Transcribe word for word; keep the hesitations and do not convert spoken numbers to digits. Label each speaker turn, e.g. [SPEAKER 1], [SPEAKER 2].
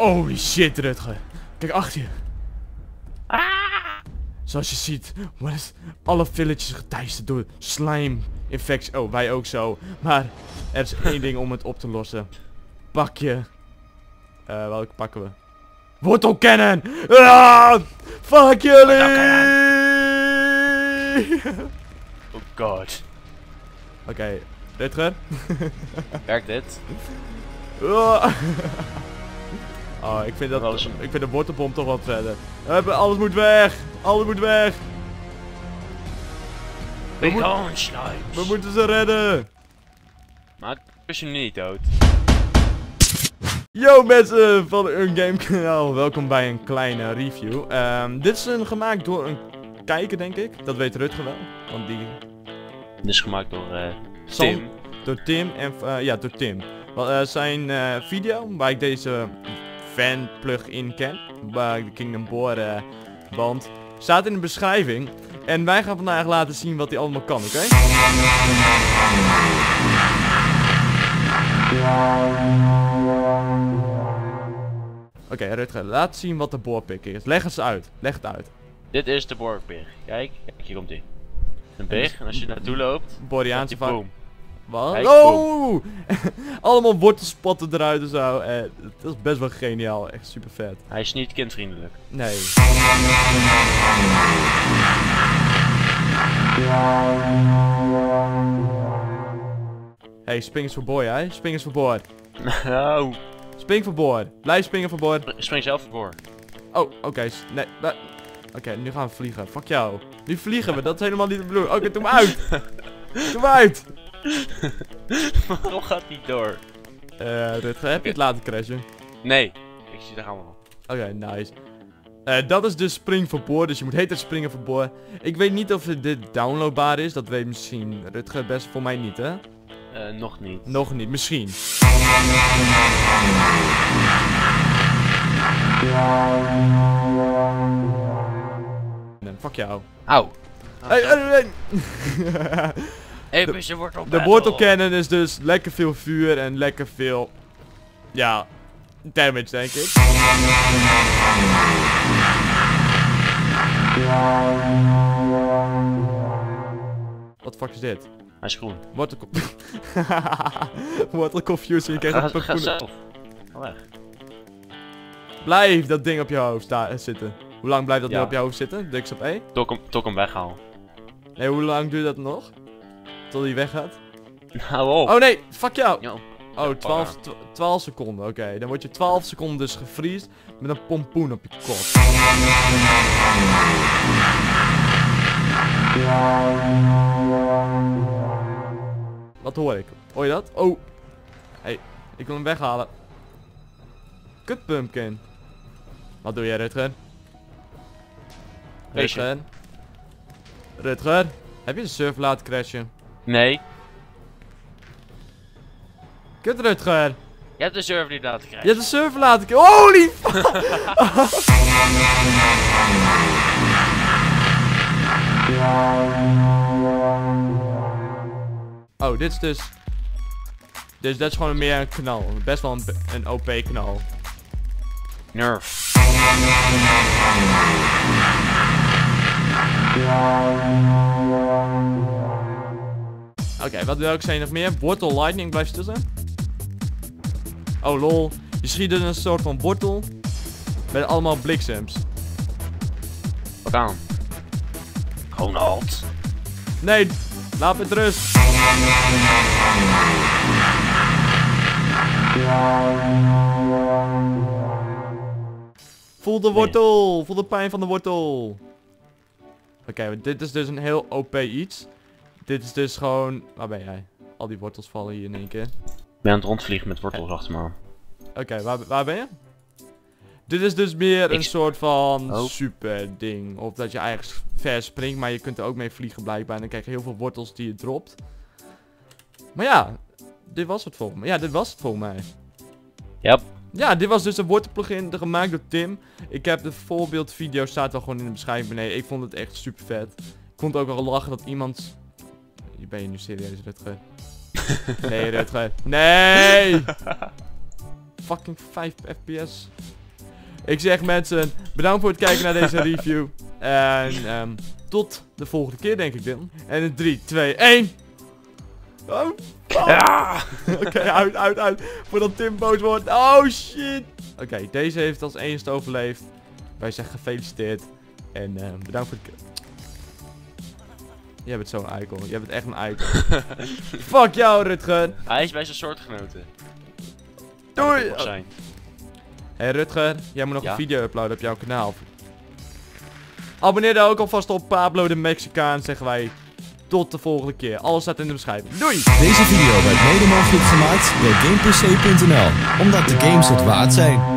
[SPEAKER 1] Holy shit, Rutger. Kijk achter je.
[SPEAKER 2] Ah!
[SPEAKER 1] Zoals je ziet, worden alle villages geteisterd door slime infectie. Oh, wij ook zo. Maar er is één ding om het op te lossen. Pak je. Uh, welke pakken we? Wortel cannon! Ah, fuck jullie!
[SPEAKER 2] Oh god.
[SPEAKER 1] Oké, okay, Rutger.
[SPEAKER 2] Werkt dit?
[SPEAKER 1] Oh, ik vind dat ik vind de wortelbom toch wel verder. Uh, alles moet weg! Alles moet weg!
[SPEAKER 2] We,
[SPEAKER 1] moet
[SPEAKER 2] gaan slimes.
[SPEAKER 1] We moeten ze redden!
[SPEAKER 2] Maar ik is je nu niet dood.
[SPEAKER 1] Yo mensen van het Ungame kanaal, welkom bij een kleine review. Um, dit is een, gemaakt door een kijker denk ik, dat weet Rutger wel. Want die...
[SPEAKER 2] Dit is gemaakt door uh,
[SPEAKER 1] Sam,
[SPEAKER 2] Tim.
[SPEAKER 1] Door Tim en uh, ja door Tim. Well, uh, zijn uh, video waar ik deze fan plug-in ken, waar ik de Kingdom Boar uh, band, staat in de beschrijving. En wij gaan vandaag laten zien wat hij allemaal kan, oké? Okay? Oké, okay, Rutger, laat zien wat de boorpik is. Leg eens uit. Leg het uit.
[SPEAKER 2] Dit is de boorpig. Kijk, kijk, hier komt hij. Een pig, en als je naartoe loopt,
[SPEAKER 1] Boreaanse vaak. Wat?
[SPEAKER 2] Kijk,
[SPEAKER 1] oh! Allemaal wortelspotten eruit en zo. Eh, dat is best wel geniaal. Echt super vet.
[SPEAKER 2] Hij is niet kindvriendelijk.
[SPEAKER 1] Nee. Hey, spring eens voor boy, hè? Spring eens voor boord.
[SPEAKER 2] Nou.
[SPEAKER 1] Spring voor boord. Blijf springen voor boord.
[SPEAKER 2] Spring zelf voor.
[SPEAKER 1] Oh, oké. Okay. Nee. Oké, okay, nu gaan we vliegen. Fuck jou. Nu vliegen we. Dat is helemaal niet de bedoeling. Oké, okay, doe me uit. Doe me uit.
[SPEAKER 2] Waarom gaat die door?
[SPEAKER 1] Eh, uh, Rutger, heb je het laten crashen?
[SPEAKER 2] Nee. Ik zie daar allemaal.
[SPEAKER 1] Oké, okay, nice. Uh, dat is dus spring voor boord, dus je moet heet springen voor boord. Ik weet niet of dit downloadbaar is, dat weet misschien Rutger best voor mij niet, hè?
[SPEAKER 2] Uh, nog niet.
[SPEAKER 1] Nog niet, misschien. Nee, fuck jou.
[SPEAKER 2] Auw.
[SPEAKER 1] Hey, hey, hey.
[SPEAKER 2] Even de wortel
[SPEAKER 1] De wortel cannon is dus lekker veel vuur en lekker veel... Ja, damage denk ik. Wat fuck is dit?
[SPEAKER 2] Hij is groen.
[SPEAKER 1] Wortel... Wortel confused, je krijgt een
[SPEAKER 2] ga zelf. Ga weg.
[SPEAKER 1] Blijf dat ding op je hoofd zitten. Hoe lang blijft dat
[SPEAKER 2] ja.
[SPEAKER 1] nu op je hoofd zitten? Druk op E.
[SPEAKER 2] Tok hem, tok hem weghalen.
[SPEAKER 1] Nee, hoe lang duurt dat nog? Tot hij weggaat?
[SPEAKER 2] Hou op.
[SPEAKER 1] Oh nee, fuck jou.
[SPEAKER 2] Yo.
[SPEAKER 1] Oh, twaalf, twaalf seconden. Oké, okay. Dan word je twaalf seconden dus gevriesd met een pompoen op je kop. Wat hoor ik? Hoor je dat? Oh. Hey, ik wil hem weghalen. Kut pumpkin. Wat doe jij, Rutger? Rutger? Rutger? Heb je de server laten crashen?
[SPEAKER 2] Nee.
[SPEAKER 1] Kut, Rutger!
[SPEAKER 2] Je hebt de server niet laten krijgen.
[SPEAKER 1] Je hebt de server laten krijgen. Holy fuck! Oh, dit is dus... Dus dat is gewoon meer een knal. Best wel een, een O P knal.
[SPEAKER 2] Nerf.
[SPEAKER 1] Oké, okay, wat welke zijn er nog meer? Wortel lightning blijft stil zijn. Oh lol. Je schiet dus een soort van wortel. Met allemaal bliksems.
[SPEAKER 2] Wat aan? Gewoon halt.
[SPEAKER 1] Nee, laat me met rust. Voel de wortel. Nee. Voel de pijn van de wortel. Oké, okay, dit is dus een heel O P iets. Dit is dus gewoon... Waar ben jij? Al die wortels vallen hier in één keer.
[SPEAKER 2] Ik ben aan het rondvliegen met wortels achter me.
[SPEAKER 1] Oké, okay, waar, waar ben je? Dit is dus meer een
[SPEAKER 2] Ik...
[SPEAKER 1] soort van
[SPEAKER 2] oh.
[SPEAKER 1] super ding. Of dat je eigenlijk ver springt, maar je kunt er ook mee vliegen blijkbaar. En dan krijg je heel veel wortels die je dropt. Maar ja, dit was het volgens mij. Ja, dit was het volgens mij.
[SPEAKER 2] Yep.
[SPEAKER 1] Ja, dit was dus een wortelplugin gemaakt door Tim. Ik heb de voorbeeldvideo, staat wel gewoon in de beschrijving beneden. Ik vond het echt super vet. Ik vond ook wel lachen dat iemand... Ben je nu serieus, Rutger? Nee, Rutger. Nee! Fucking vijf F P S. Ik zeg mensen, bedankt voor het kijken naar deze review. En um, tot de volgende keer denk ik dan. En in drie, twee, één. Oh, oh.
[SPEAKER 2] Ja!
[SPEAKER 1] Oké, okay, uit, uit, uit. Voordat Tim boos wordt. Oh shit. Oké, okay, deze heeft als enigste overleefd. Wij zeggen gefeliciteerd. En uh, bedankt voor het... Jij bent zo'n eikel. Jij bent echt een eikel. Fuck jou, Rutger.
[SPEAKER 2] Hij is bij zijn soortgenoten.
[SPEAKER 1] Doei.
[SPEAKER 2] Hé
[SPEAKER 1] hey, Rutger, jij moet nog
[SPEAKER 2] ja?
[SPEAKER 1] een video uploaden op jouw kanaal. Abonneer dan ook alvast op Pablo de Mexicaan, zeggen wij. Tot de volgende keer. Alles staat in de beschrijving. Doei!
[SPEAKER 3] Deze video werd mede mogelijk gemaakt door Gameperc punt n l, omdat de games het waard zijn.